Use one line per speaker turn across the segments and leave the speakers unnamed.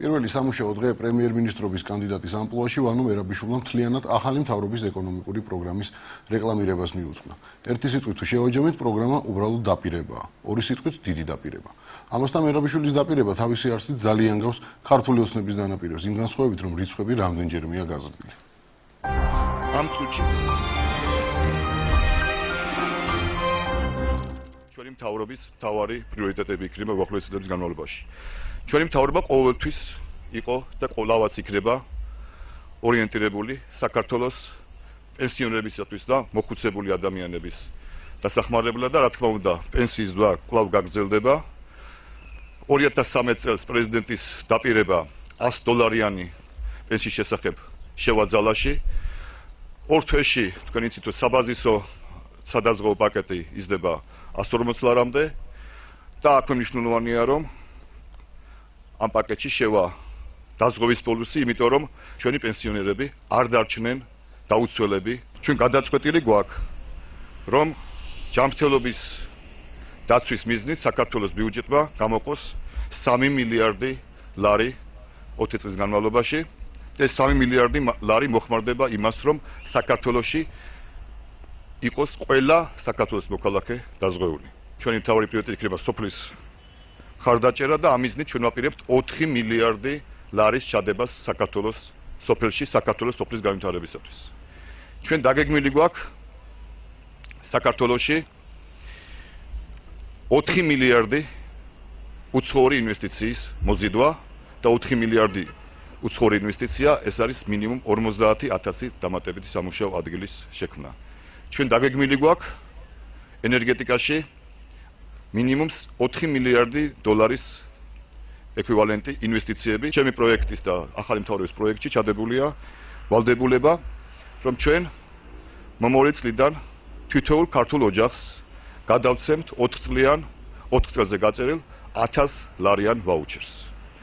პირველი სამუშაო დღე პრემიერ-მინისტრობის კანდიდატის ამპლუაში ვანო მერაბიშვილმა მთლიანად ახალი მთავრობის ეკონომიკური პროგრამის რეკლამირებას მიუძღვნა. ერთი სიტყვით თუ შევაჯამეთ, პროგრამა უბრალოდ დაპირებაა. ორი სიტყვით დიდი დაპირება. ამასთან მერაბიშვილის დაპირება თავისი არსით ძალიან გავს ქართული ოცნების დანაპირებას, იმ განსხვავებით, რომ რიცხვები რამდენჯერმეა გაზრდილი.
ამ წუთში ჩვენი მთავრობის მთავარი პრიორიტეტები იქნება უახლოესი წლების განმავლობაში. ჩვენი მთავრობა ყოველთვის იყო და ყოველთვის იქნება ორიენტირებული საქართველოს პენსიონერებისათვის და მოხუცებული ადამიანების დასახმარებლად და რა თქმა უნდა პენსიის დრო კვლავ გაგრძელდება. 2013 წელს პრეზიდენტის დაპირება $100 პენსიის შესახებ შევაძალაში. ორ თვეში თქვენ იცით რომ საბაზისო სადაზღვევო პაკეტი იზრდება $140-მდე და აქ მნიშვნელოვანია რომ ამ პაკეტში შევა დაზღვევის პოლუსი, იმიტომ რომ ჩვენი პენსიონერები არ დარჩნენ დაუცველები. ჩვენ გადაწყვეტილი გვაქვს, რომ ჯანმრთელობის დაცვის მიზნით საქართველოს ბიუჯეტმა გამოყოს $3 მილიარდი 20 წლის განმავლობაში და $3 მილიარდი მოხმარდება იმას, რომ საქართველოში იყოს ყველა საქართველოს მოქალაქე დაზღვეული. ჩვენი მთავარი პრიორიტეტი იქნება სოფლის ხარდაჭერა და ამ მიზნით ჩვენ ვაპირებთ $4 მილიარდი ჩადებას საქართველოს სოფელში, საქართველოს სოფლის განვითარებისათვის. ჩვენ დაგეგმილი გვაქვს საქართველოში $4 მილიარდი უცხოური ინვესტიციის მოზიდვა და $4 მილიარდი უცხოური ინვესტიცია ეს არის მინიმუმ 50,000 დამატებითი სამუშაო ადგილის შექმნა. ჩვენ დაგეგმილი გვაქვს ენერგეტიკაში მინიმუმ $4 მილიარდი ეკვივალენტი ინვესტიციები. ჩემი პროექტის და ახალი მთავრობის პროექტში ჩადებულია ვალდებულება, რომ ჩვენ მომავალი წლიდან თითოეულ ქართულ ოჯახს გადავცემთ 4 წელზე გაწერილ $1000 ვაუჩერს.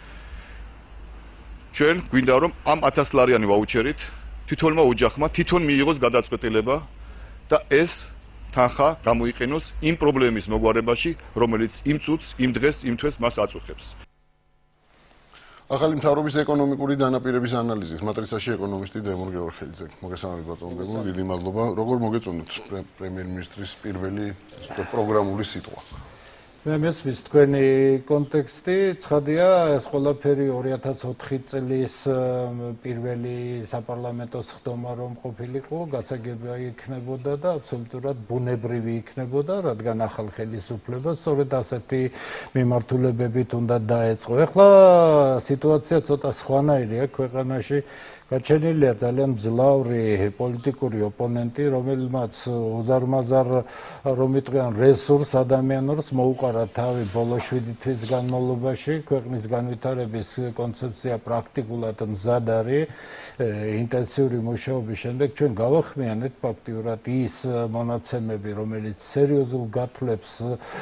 ჩვენ გვინდა რომ ამ $1000 ვაუჩერით თითოეულმა ოჯახმა თვითონ მიიღოს გადაწყვეტილება და ეს თანხა გამოიყენოს იმ პრობლემის მოგვარებაში, რომელიც იმ წუთს, იმ დღეს, იმ თვეს მას აწუხებს.
ახალი მთავრობის ეკონომიკური დანაპირების ანალიზის მატრიცაში ეკონომისტი დემურ გეორგელიძე. მოგესალმებით ბატონო დემურ, დიდი მადლობა. როგორ მოგეწონათ პრემიერ-მინისტრის პირველი პროგრამული სიტყვა?
მე მესმის თქვენი კონტექსტი, ცხადია, ეს ყველაფერი 2004 წლის პირველი საპარლამენტო სხდომა რომ ყოფილიყო, გასაგებია იქნებოდა და აბსოლუტურად ბუნებრივი იქნებოდა, რადგან ახალ ხელისუფლებას სწორედ ასეთი მიმართულებებით უნდა დაეწყო. ეხლა სიტუაცია ცოტა სხვანაირია ქვეყანაში. გაჩენილია ძალიან მძლავრი პოლიტიკური ოპონენტი, რომელმაც უზარმაზარ რომ იტყვიან რესურს ადამიანებს მოუყარა თავი ბოლო 7 თვის განმავლობაში, ქვეყნის განვითარების კონცეფცია პრაქტიკულად მზად არის, ინტენსიური მუშაობის შემდეგ ჩვენ გავახმიანეთ ფაქტიურად ის მონაცემები, რომელიც სერიოზულ გათვლებს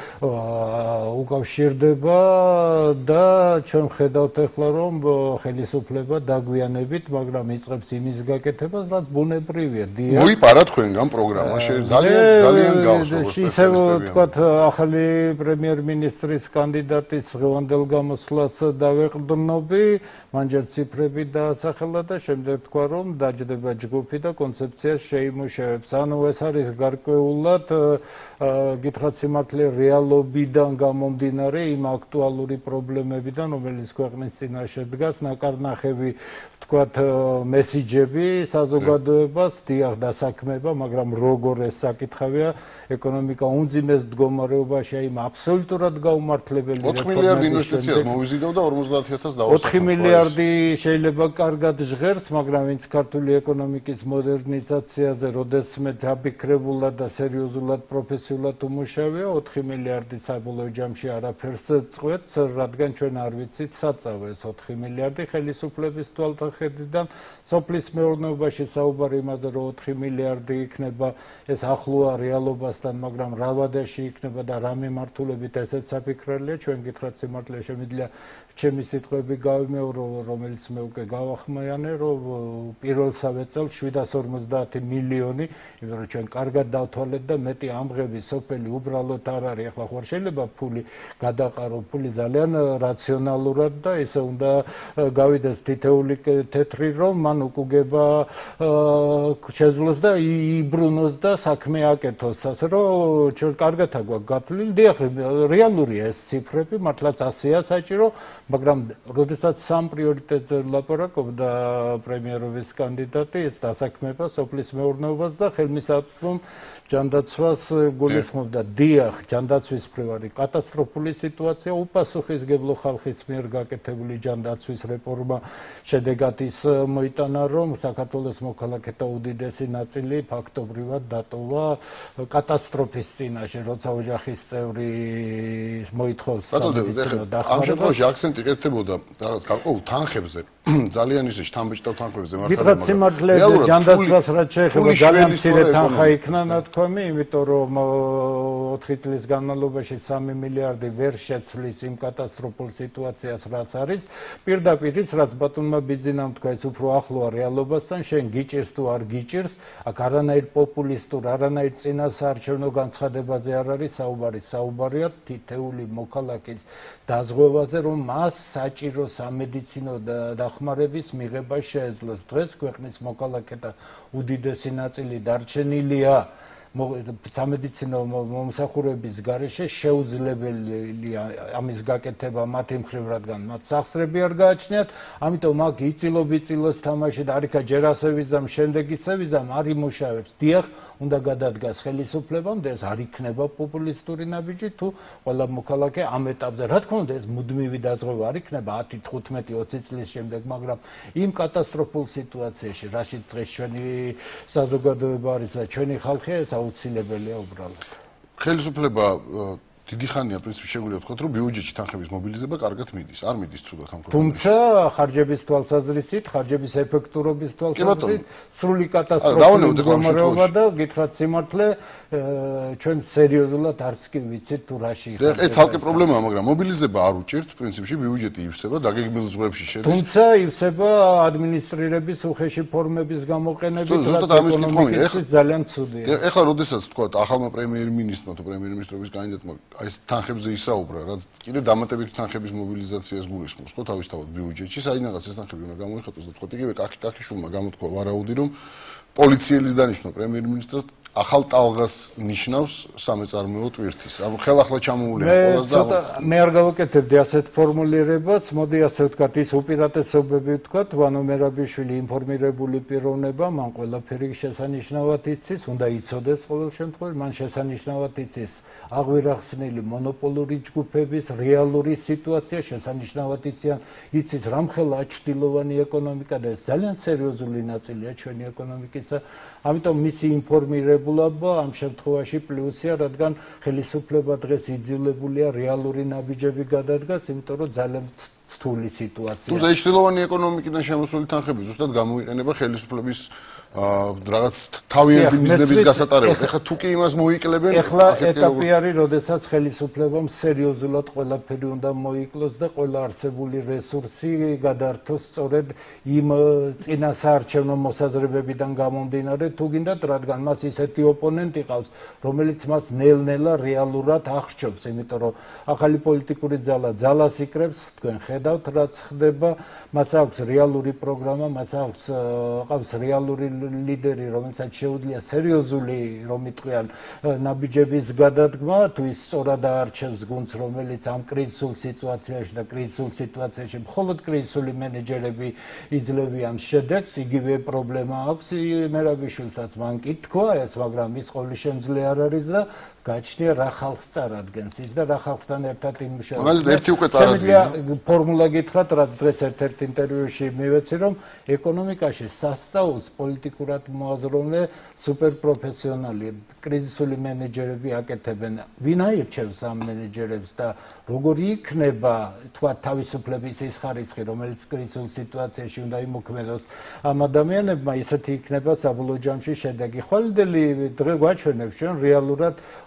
უკავშირდება და ჩვენ ხედავთ ახლა რომ ხელისუფლება დაგვიანებით, მაგრამ იწყებს იმის გაკეთებას, რაც ბუნებრივია.
მოიპარა თქვენგან პროგრამა, ძალიან გავს როგორც
ისე ვთქვათ, ახალი პრემიერ-მინისტრის კანდიდატის ღევანდელ გამოსვლას დავეყრდნობი, მან ჯერ ციფრები დაასახელა და შემდეგ თქვა, რომ დაჯდება ჯგუფი და კონცეფციას შეიმუშავებს. ანუ ეს არის გარკვეულად გითხრათ სიმართლე რეალობიდან გამომდინარე იმ აქტუალური პრობლემებიდან, რომელიც ქვეყნის წინაშე დგას, ნაკარნახევი ვთქვათ მესიჯები საზოგადოებას, დიახ დასაქმება, მაგრამ როგორ ეს საკითხავია, ეკონომიკა უმძიმეს მდგომარეობაში, იმ აბსოლუტურად გაუმართლებელი
4 მილიარდი ინვესტიციას მოვიზიდავ და 50,000 დავასახებ.
4 მილიარდი შეიძლება კარგად ჟღერts, მაგრამ ვინც ქართული ეკონომიკის მოდერნიზაციაზე როდესმე დაფიქრებულად და სერიოზულად პროფესიულად უმუშავია, 4 მილიარდი საბოლოო ჯამში არაფერს წყვეტს, რადგან ჩვენ არ ვიცით საწავე ეს 4 მილიარდი ხელისუფლების თვალსაჩინოდან. სოფლის მეურნეობაში საუბარი იმაზე, რომ 4 მილიარდი იქნება, ეს ახლოა რეალობასთან, მაგრამ რა ვადაში იქნება და რა მიმართულებით ესეც საფიქრებელია, ჩვენ გითხრათ სიმართლე შემიძლია ჩემი სიტყვები გავიმეორო, რომელიც მე უკვე გავახმიანე, რომ პირველსავე წელს 750 მილიონი, იმიტომ რომ ჩვენ კარგად დავთვალეთ და მეტი ამღები სოფელი უბრალოდ არ არის. ახლა ხوار შეიძლება ფული გადაყარო, ფული ძალიან რაციონალურად და ესე უნდა გავიდეს თითეული თეთრი, რომ მან უკუგება შეძლოს და იბრუნოს და საქმე აკეთოს, ასე რომ ჩვენ კარგად აგვაქვს გათვლილი. დიახ, რეალურია ეს ციფრები, მართლაც 100-ია საჭირო, მაგრამ როდესაც სამ პრიორიტეტზე ლაპარაკობდა პრემიერობის კანდიდატი, ეს დასაქმება სოფლის მეურნეობას და ხელმისაწვდომ ჯანდაცვას გულისხმობდა. დიახ, ჯანდაცვის მხრივ არის კატასტროფული სიტუაცია, უპასუხისმგებლო ხალხის მიერ გაკეთებული ჯანდაცვის რეფორმა შედეგად ის მოიტანა, რომ საქართველოს მოქალაქეთა უდიდესი ნაწილი ფაქტობრივად დატოვა კატასტროფის წინაშე, როცა ოჯახის წევრი მოითხოვს სამედიცინო დახმარებას.
ამ შემთხვევაში აქცენტი კეთდებოდა რაღაც გარკვეულ თანხებზე, ძალიან ისე შთამბეჭდავ თანხებზე მართალია.
გითხრათ სიმართლე, ჯანდაცვას რაც შეეხება ძალიან მცირე თანხა იქნა ნათქვამი, იმიტომ რომ 4 წლის განმავლობაში 3 მილიარდი ვერ შეცვლის იმ კატასტროფულ სიტუაციას, რაც არის. პირდაპირ ის, რაც ბატონმა ბიძინამ თქვა, ეს უფრო ახლოა რეალობასთან, შენ გიჭირს თუ არ გიჭირს, აქ არანაირ პოპულისტურ, არანაირ წინასაარჩევნო განცხადებაზე არ არის საუბარი. საუბარია თითეული მოქალაქის დაზღვევაზე, რომ მას საჭირო სამედიცინო დახმარების მიღება შეეძლოს. დღეს ქვეყნის მოქალაქეთა უდიდესი ნაწილი დარჩენილია სამედიცინო მომსახურების გარეშე, შეუძლებელია ამის გაკეთება მათი მხრივ, რადგან მათ სახსრები არ გააჩნიათ, ამიტომ აქ იწილო-ბიწილოს თამაში და არიქა ჯერ ასე ვიზამ, შემდეგ ისე ვიზამ არ იმუშავებს. დიახ, უნდა გადადგას ხელისუფლებამ და ეს არ იქნება პოპულისტური ნაბიჯი, თუ ყველა მოქალაქე ამ ეტაპზე, რა თქმა უნდა, ეს მუდმივი დაზღვევა არ იქნება 10, 15, 20 წლის შემდეგ, მაგრამ იმ კატასტროფულ სიტუაციაში, რაშიც დღეს ჩვენი საზოგადოება არის და ჩვენი ხალხია, ეს აუცილებელია უბრალოდ.
ხელისუფლება დიდი ხანია პრინციპში შეგვიძლია ვთქვათ, რომ ბიუჯეტში თანხების მობილიზება კარგად მიდის, არ მიდის ცუდად ამ ქვეყანაში.
თუმცა ხარჯების თვალსაზრისით, ხარჯების ეფექტურობის თვალსაზრისით, სრული კატასტროფული მდგომარეობა და გითხრათ სიმართლე, ჩვენ სერიოზულად არც კი ვიცით თუ რაში
ხარჯება. ეს თალკე პრობლემაა, მაგრამ მობილიზება არ უჭირთ, პრინციპში ბიუჯეტი ივსება, დაგეგმილ ზღვებში შედის.
თუმცა ივსება ადმინისტრირების უხეში ფორმების გამოყენებით, რაც ეკონომიკისთვის ძალიან ცუდია.
ეხლა როდესაც თქვათ ახალმა პრემიერ-მინისტრმა თუ პრემიერ-მინისტრობის კანდიდატმა აი ეს თანხებზე ისაუბრა, რაც კიდე დამატებითი თანხების მობილიზაციას გულისხმობს, ხო, თავისთავად ბიუჯეტში, საინაღაც ეს თანხები უნდა გამოიხატოს და თქვათ იგივე კაკიშვილმა გამოთქვა ვარაუდი, რომ პოლიციელის დანიშნვა პრემიერ-მინისტრად ახალ ტალღას ნიშნავს სამეწარმეო ტვირთის. ამ ხელახლა ჩამოუვლია ყველას და
მე არ გავაკეთებდი ასეთ ფორმულირებას, მოდი ასე ვთქვათ, ის უპირატესობები ვთქვათ, ვანო მერაბიშვილი ინფორმირებული პიროვნება, მან ყველაფერი შესანიშნავად იცის, უნდა იცოდეს ყოველ შემთხვევაში, მან შესანიშნავად იცის აღვირახსნილი მონოპოლური ჯგუფების რეალური სიტუაცია, შესანიშნავად იცის რამხელა ჭრილოვანი ეკონომიკა და ეს ძალიან სერიოზული ნაწილია ჩვენი ეკონომიკისა, ამიტომ მისი ინფორმირებულობა ამ შემთხვევაში პლუსია, რადგან ხელისუფლება დღეს იძულებულია რეალური ნაბიჯები გადადგას, იმიტომ რომ ძალიან რთული სიტუაცია.
თუმცა ჭრილოვანი ეკონომიკიდან შემოსული თანხები ზუსტად გამოიყენება ხელისუფლების რაღაც თავიანთი მიზნების გასატარებლად. ეხლა თუ კი იმას მოიკლებენ,
ეხლა ეტაპი არის, როდესაც ხელისუფლებამ სერიოზულად ყველაფერი უნდა მოიკლოს და ყველა არსებული რესურსი გადაართოს სწორედ იმ წინასაარჩევნო მოსაზრებებიდან გამომდინარე, თუ გინდათ, რადგან მას ისეთი ოპონენტი ყავს, რომელიც მას ნელ-ნელა რეალურად აღსჯობს, იმიტომ რომ ახალი პოლიტიკური ძალას იკრებს, თქვენ ხედავთ, რაც ხდება, მას აქვს რეალური პროგრამა, მას აქვს რეალური ლიდერი, რომელსაც შეუძლია სერიოზული, რომ იტყვიან, ნაბიჯების გადადგმა, თუ ის სწორად აარჩევს გუნდს, რომელიც ამ კრიზისულ სიტუაციაში და კრიზისულ სიტუაციაში მხოლოდ კრიზისული მენეჯერები იძლევიან შედეგს, იგივე პრობლემა აქვს მერაბიშვილსაც, მან კი თქვა ეს, მაგრამ ის ყოვლის შემძლე არ არის და გაჩნია რა ხალხს წარადგენს ის და რა ხალხთან ერთად იმუშავებს.
მაგრამ ერთი უკვე წარადგენს.
ფორმულა გითხრათ, რაც დღეს ერთ-ერთ ინტერვიუში მივეცი, რომ ეკონომიკაში სასწაულს პოლიტიკურად მოაზროვნე სუპერპროფესიონალი, კრიზისული მენეჯერები აკეთებენ. ვინ აირჩევს ამ მენეჯერებს და როგორი იქნება, თქვა, თავისუფლების ის ხარისხი, რომელიც კრიზისულ სიტუაციაში უნდა იმოქმედოს ამ ადამიანებმა, ისეთი იქნება საბოლოო ჯამში შედეგი. ხვალინდელი დღე გვაჩვენებს ჩვენ რეალურად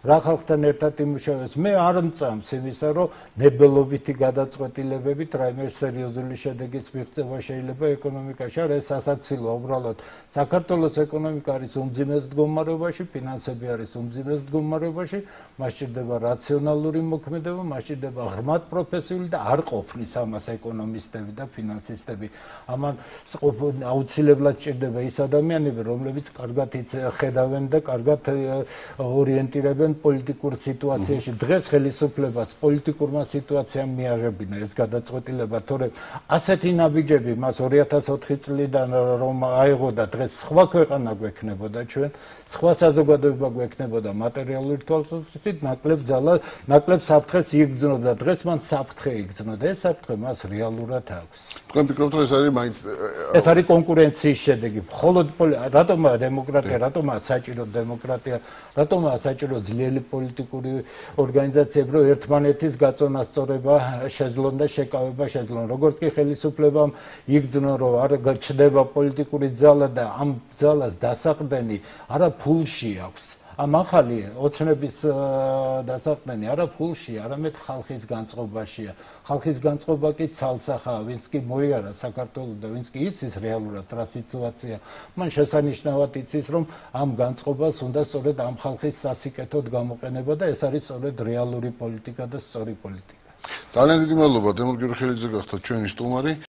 რა ხალხთან ერთად იმუშავებს. მე არ მწამს იმისა, რომ ნებელობითი გადაწყვეტილებებით რაიმე სერიოზული შედეგის მიღწევა შეიძლება ეკონომიკაში. არა, ეს ასაცილოა უბრალოდ. საქართველოს ეკონომიკა არის უმძიმეს მდგომარეობაში, ფინანსები არის უმძიმეს მდგომარეობაში, მას სჭირდება რაციონალური მოქმედება, მას სჭირდება ღრმად პროფესიული და არ ყოფნის ამას ეკონომისტები და ფინანსისტები. ამან აუცილებლად სჭირდება ის ადამიანები, რომლებიც კარგად ხედავენ და კარგად ორიენტირებენ პოლიტიკურ სიტუაციაში. დღეს ხელისუფლებას პოლიტიკურმა სიტუაციამ მიაღებინა ეს გადაწყვეტილება, თორემ ასეთი ნაბიჯები მას 2004 წლიდან რომ აიღო და დღეს სხვა ქვეყანა გვექნებოდა ჩვენ, სხვა საზოგადოება გვექნებოდა მატერიალური თვალსაზრისით, ნაკლებ საფრთხეს იგრძნოდა. დღეს მან საფრთხე იგრძნოდა. ეს საფრთხე მას რეალურად აქვს.
თქვენ ფიქრობთ, რომ ეს არის მაინც
ეს არის კონკურენციის შედეგი. მხოლოდ რატომაა დემოკრატია, რატომაა საჭირო დემოკრატია, რატომაა საჭირო ძლიერი პოლიტიკური ორგანიზაციები, რომ ერთმანეთის გაწონა სწორება შეძლონ და შეკავება შეძლონ. როგორც კი ხელისუფლებამ იგრძნო, რომ არ ჩდება პოლიტიკური ძალა და ამ ძალას დასაყრდენი არა ფულში აქვს. ამ ახალი ოცნების დასაყრდენი არა ფულში, არამედ ხალხის განწყობაშია. ხალხის განწყობა კი ცალსახაა, ვინც კი მოიარა საქართველოს და ვინც კი იცის რეალურად რა სიტუაცია, მან შესანიშნავად იცის, რომ ამ განწყობას უნდა სწორედ ამ ხალხის სასიკეთოდ გამოყენება და ეს არის სწორედ რეალური პოლიტიკა და სწორი პოლიტიკა.
ძალიან დიდი მადლობა დემოკრატიულ ხელისზე გახდათ ჩვენი სტუმარი.